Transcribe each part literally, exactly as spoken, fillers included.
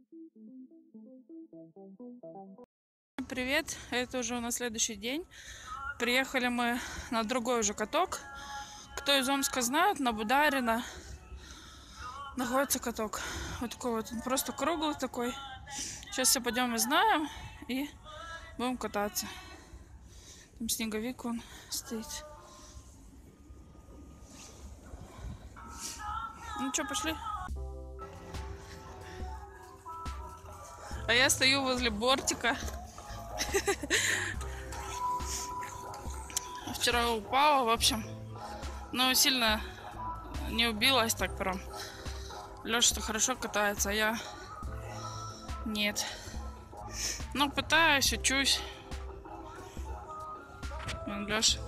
Привет, это уже на следующий день. Приехали мы на другой уже каток. Кто из Омска знает, на Бударина находится каток. Вот такой вот, он просто круглый такой. Сейчас все пойдем узнаем и будем кататься. Там снеговик он стоит. Ну что, пошли? А я стою возле бортика. Вчера упала, в общем, но сильно не убилась так прям. Леша-то хорошо катается, а я нет. Ну, пытаюсь, учусь. Леша.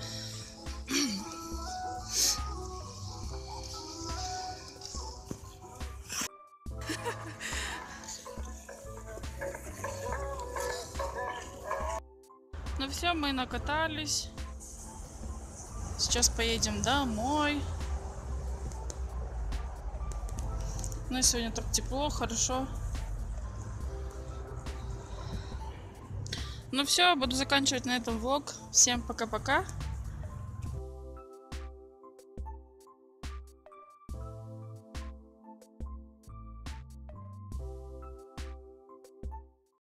Ну все, мы накатались. Сейчас поедем домой. Ну и сегодня так тепло, хорошо. Ну все, буду заканчивать на этом влог. Всем пока-пока.